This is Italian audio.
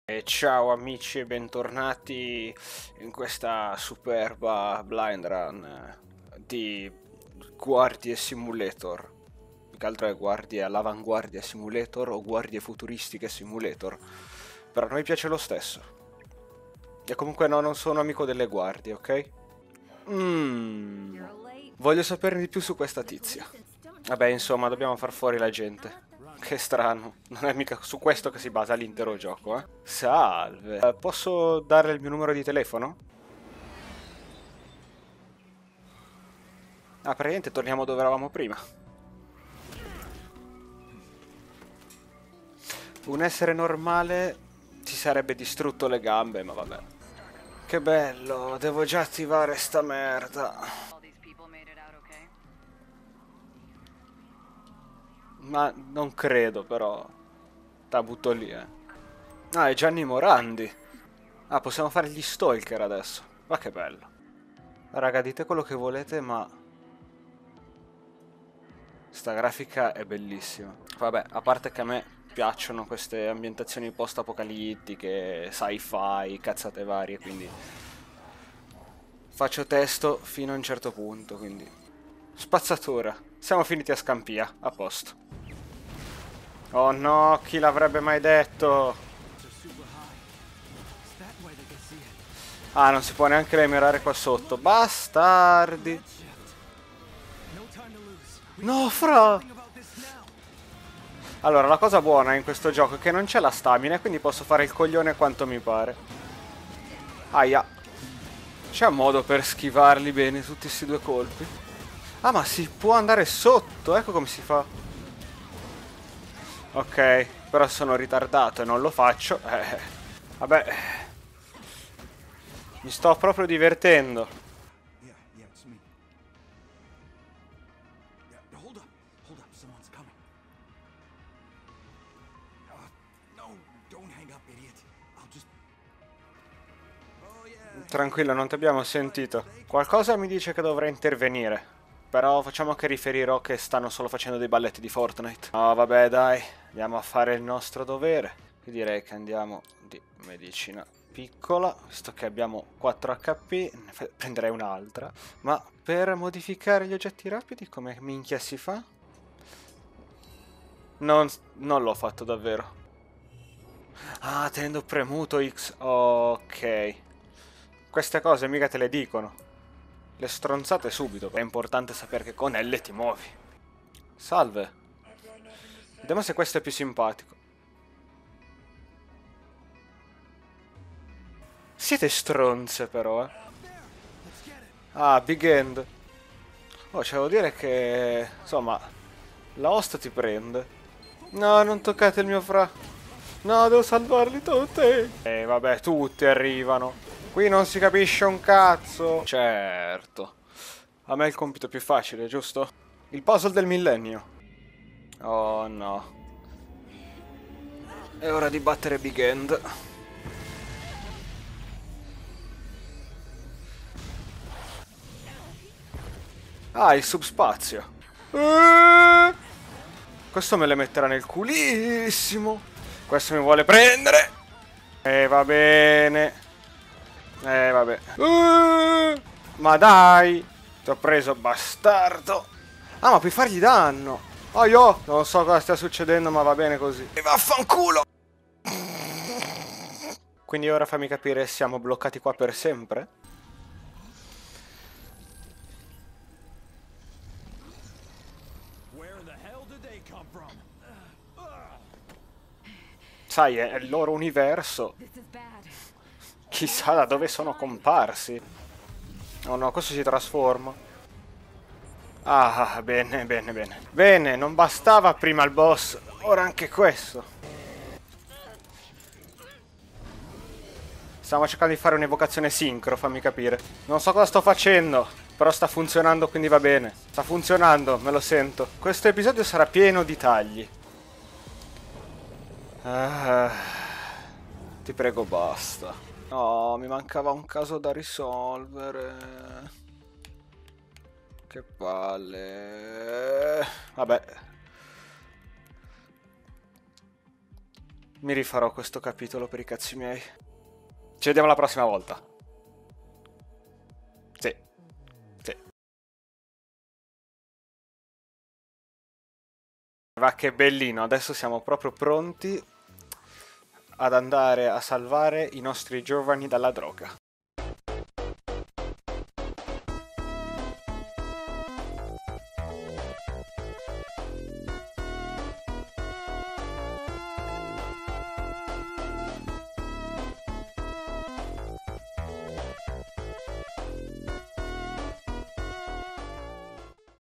E ciao amici e bentornati in questa superba blind run di Guardie Simulator. Più che altro è Guardie all'avanguardia simulator o Guardie futuristiche simulator. Però a noi piace lo stesso. E comunque no, non sono amico delle guardie, ok? Voglio saperne di più su questa tizia. Vabbè, insomma, dobbiamo far fuori la gente. Che strano, non è mica su questo che si basa l'intero gioco, eh? Salve. Posso dare il mio numero di telefono? Ah, praticamente torniamo dove eravamo prima. Un essere normale si sarebbe distrutto le gambe, ma vabbè. Che bello, devo già attivare sta merda. Ma non credo, però. La butto lì, eh. Ah, è Gianni Morandi. Ah, possiamo fare gli stalker adesso. Ma che bello. Raga, dite quello che volete, ma sta grafica è bellissima. Vabbè, a parte che a me piacciono queste ambientazioni post-apocalittiche, sci-fi, cazzate varie, quindi faccio testo fino a un certo punto, quindi spazzatura. Siamo finiti a Scampia, a posto. Oh no, chi l'avrebbe mai detto? Ah, non si può neanche remerare qua sotto. Bastardi. No, fra! Allora, la cosa buona in questo gioco è che non c'è la stamina e quindi posso fare il coglione quanto mi pare. Aia. C'è un modo per schivarli bene tutti questi due colpi? Ah, ma si può andare sotto, ecco come si fa. Ok, però sono ritardato e non lo faccio. Vabbè. Mi sto proprio divertendo. Tranquillo, non ti abbiamo sentito. Qualcosa mi dice che dovrei intervenire. Però facciamo che riferirò che stanno solo facendo dei balletti di Fortnite. No, vabbè, dai. Andiamo a fare il nostro dovere. Io direi che andiamo di medicina piccola, visto che abbiamo 4 HP, ne prenderei un'altra. Ma per modificare gli oggetti rapidi, come minchia si fa? Non l'ho fatto davvero. Ah, tenendo premuto X. Ok. Queste cose mica te le dicono. Le stronzate subito. È importante sapere che con L ti muovi. Salve. Vediamo se questo è più simpatico. Siete stronze però, eh. Ah, Big End. Oh, c'è da dire che... Insomma, la host ti prende. No, non toccate il mio fra. No, devo salvarli tutti. Vabbè, tutti arrivano. Qui non si capisce un cazzo. Certo. A me è il compito più facile, giusto? Il puzzle del millennio. Oh no. È ora di battere Big End. Ah, il subspazio. Questo me le metterà nel culissimo. Questo mi vuole prendere. Va bene. Vabbè. Ma dai. Ti ho preso, bastardo. Ah, ma puoi fargli danno. Oh, io non so cosa stia succedendo, ma va bene così. E vaffanculo. Quindi ora fammi capire, siamo bloccati qua per sempre? Sai, è il loro universo. Chissà da dove sono comparsi. Oh no, questo si trasforma. Ah, bene, bene, bene. Bene, non bastava prima il boss, ora anche questo. Stiamo cercando di fare un'evocazione sincro, fammi capire. Non so cosa sto facendo, però sta funzionando, quindi va bene. Sta funzionando, me lo sento. Questo episodio sarà pieno di tagli. Ah, ti prego, basta. No, mi mancava un caso da risolvere. Che palle. Vabbè. Mi rifarò questo capitolo per i cazzi miei. Ci vediamo la prossima volta. Sì. Sì. Va che bellino, adesso siamo proprio pronti ad andare a salvare i nostri giovani dalla droga.